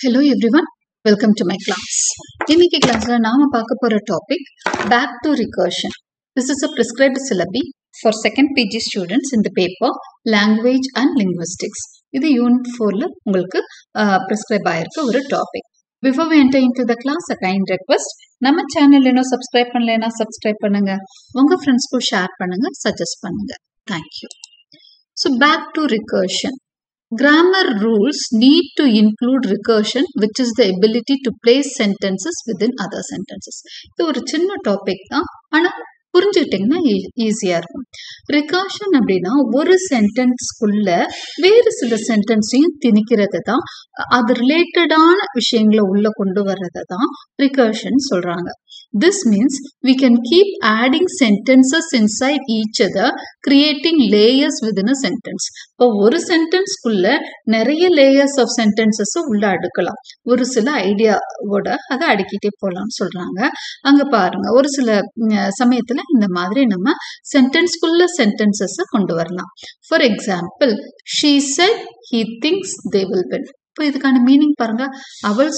Hello everyone, welcome to my class. இன்னைக்கு கிளாஸ்ல நாம பார்க்க போற topic back to recursion. This is a prescribed syllabi for second PG students in the paper language and linguistics. இது unit 4ல உங்களுக்கு prescribe ஆயிருக்க ஒரு topic. Before we enter into the class, a kind request. நம்ம channel இன்னும் subscribe பண்ணலைன்னா subscribe பண்ணுங்க. உங்க ஃப்ரெண்ட்ஸ்க்கு ஷேர் பண்ணுங்க, சஜஸ்ட் பண்ணுங்க. Thank you. So back to recursion. Grammar rules need to include recursion, which is the ability to place sentences within other sentences. இது ஒரு சின்ன டாபிக் தான், ஆனா புரிஞ்சுக்கிட்டீங்கன்னா ஈஸியா இருக்கும். ரிகர்ஷன் அப்படின்னா ஒரு சென்டென்ஸ்க்குள்ள வேறு சில சென்டென்ஸையும் திணிக்கிறது தான், அது ரிலேட்டடான விஷயங்களை உள்ள கொண்டு வர்றதை தான் ரிகர்ஷன் சொல்றாங்க. This means we can keep adding sentences inside each other, creating layers within a sentence. இப்போ ஒரு சென்டென்ஸ்க்குள்ள நிறைய லேயர்ஸ் ஆஃப் சென்டென்சஸ் உள்ள அடுக்கலாம். ஒரு சில ஐடியாவோட அதை அடுக்கிட்டே போலாம்னு சொல்றாங்க. அங்க பாருங்க, ஒரு சில சமயத்துல இந்த மாதிரி நம்ம சென்டென்ஸ்க்குள்ள சென்டென்சஸ் கொண்டு வரலாம். For example, she said he thinks they will win. இப்போ இதுக்கான மீனிங் பாருங்க. அவள்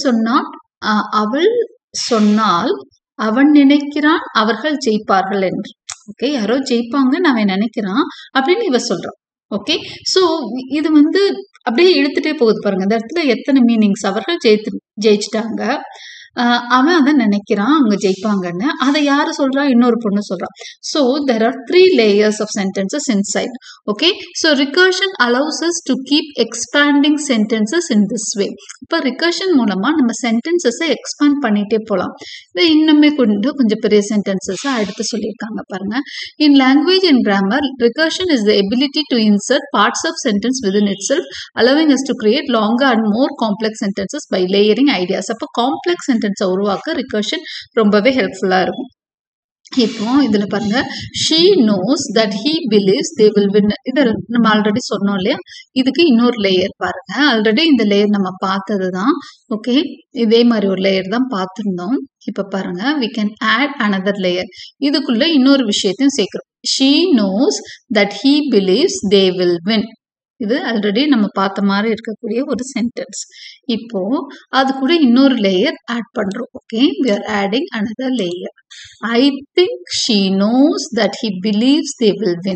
சொன்னால் அவன் நினைக்கிறான் அவர்கள் ஜெயிப்பார்கள் என்று. ஓகே, யாரோ ஜெயிப்பாங்கன்னு அவன் நினைக்கிறான் அப்படின்னு இவ சொல்றான். ஓகே, சோ இது அப்படியே இழுத்துட்டே போகுது பாருங்க. இந்த இடத்துல எத்தனை மீனிங்ஸ். அவர்கள் ஜெயிச்சிட்டாங்க, அவன் அதை நினைக்கிறான் அவங்க ஜெயிப்பாங்கன்னு. அதை யாரு சொல்றா? இன்னொரு பொண்ணு சொல்றான். So there are 3 layers of sentences inside. Okay, so recursion allows us to keep expanding sentences in this way. இப்ப recursion மூலமா நம்ம sentences expand பண்ணிட்டே போலாம். இதை இன்னுமே கொஞ்சம் பெரிய sentences அடுத்து சொல்லியிருக்காங்க பாருங்க. In language and grammar, recursion is the ability to insert parts of sentence within itself, allowing us to create longer and more complex sentences by layering ideas. அப்ப complex sentences உருவாக்க ரிகர்ஷன் ரொம்பவே ஹெல்ப்ஃபுல்லா இருக்கும். இப்போ இதுல பாருங்க, she knows that he believes they will win. இத நம்ம ஆல்ரெடி சொன்னோம் இல்லையா? இதுக்கு இன்னொரு லேயர் பாருங்க. ஆல்ரெடி இந்த லேயர் நம்ம பார்த்ததுதான். ஓகே, இதே மாதிரி ஒரு லேயர் தான் பார்த்திருந்தோம். இப்ப பாருங்க, we can add another layer. இதுக்குள்ள இன்னொரு விஷயத்தையும் சேர்க்கிறோம். She knows that he believes they will win. இது ஆல்ரெடி நம்ம பார்த்த மாதிரி இருக்கக்கூடிய ஒரு சென்டென்ஸ். இப்போ அது கூட இன்னொரு லேயர் ஆட் பண்றோம். Okay, we are adding another layer. I think she knows that he believes they will win.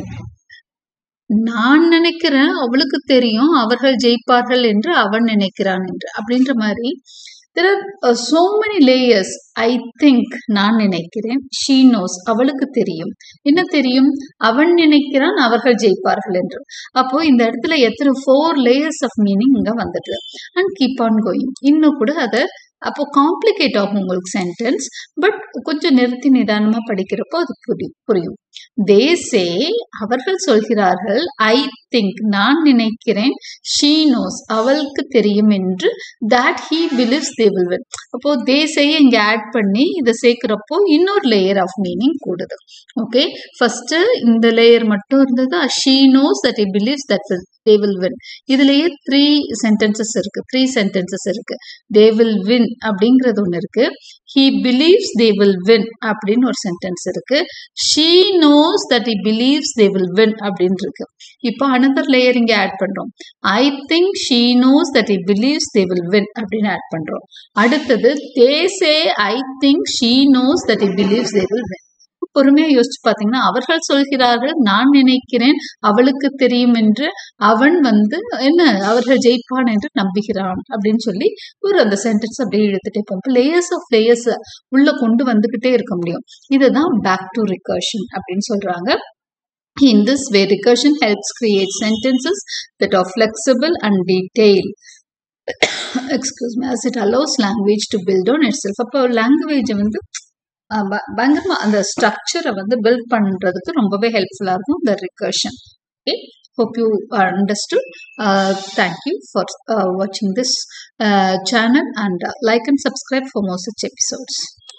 நான் நினைக்கிறேன் அவளுக்கு தெரியும் அவர்கள் ஜெயிப்பார்கள் என்று அவன் நினைக்கிறான் என்று. அப்படின்ற மாதிரி there are so many layers. I think, நான் நினைக்கிறேன். She knows, அவளுக்கு தெரியும். என்ன தெரியும்? அவன் நினைக்கிறான் அவர்கள் ஜெயிப்பார்கள் என்று. அப்போ இந்த இடத்துல எத்தனை 4 layers of meaning இங்க வந்துட்டு. And keep on going. இன்னும் கூட அதை அப்போ காம்ப்ளிகேட் ஆகும் உங்களுக்கு சென்டென்ஸ். பட் கொஞ்சம் நிறுத்தி நிதானமா படிக்கிறப்போ அது புரியும். They say, அவர்கள் சொல்கிறார்கள். I think, நான் நினைக்கிறேன். She knows, அவளுக்கு தெரியும் என்று. That he believes they will win. அப்போ they say இங்க ஆட் பண்ணி இதை சேர்க்கிறப்போ இன்னொரு லேயர் ஆஃப் மீனிங் கூடுது. ஓகே, ஃபர்ஸ்ட் இந்த லேயர் மட்டும் இருந்தது. She knows that he believes that they will win. இதுலயே 3 sentences இருக்கு. 3 sentences இருக்கு. They will win அப்படிங்கிறது ஒண்ணு இருக்கு. He believes they will win அப்படின்னு ஒரு சென்டென்ஸ் இருக்கு. She knows that he believes they will win அப்படின்னு இருக்கு. இப்போ another layer இங்க ஆட் பண்றோம். I think she knows that he believes they will win அப்படின்னு ஆட் பண்றோம். அடுத்தது they say I think she knows that he believes they will win. பொறுமையா யோசிச்சு பாத்தீங்கன்னா, அவர்கள் சொல்கிறார்கள், நான் நினைக்கிறேன் அவளுக்கு தெரியும் என்று, அவன் என்ன அவர்கள் ஜெயிப்பான் என்று நம்புகிறான் அப்படின்னு சொல்லி ஒரு அந்த சென்டென்ஸ் அப்படியே இழுத்துட்டே போகும். லேயர்ஸ் ஆஃப் லேயர்ஸ் உள்ள கொண்டு வந்துகிட்டே இருக்க முடியும். இதுதான் பேக் டு ரிகர்ஷன் அப்படின்னு சொல்றாங்க. In this way, recursion helps create sentences that are flexible and detailed. Excuse me, as it allows language to build on itself. அப்போ லாங்குவேஜ் பயங்கரமா அந்த ஸ்ட்ரக்சரை பில்ட் பண்றதுக்கு ரொம்பவே ஹெல்ப்ஃபுல்லா இருக்கும் இந்த recursion. Okay, hope you understood. Thank you for watching this channel and like and subscribe for more such episodes.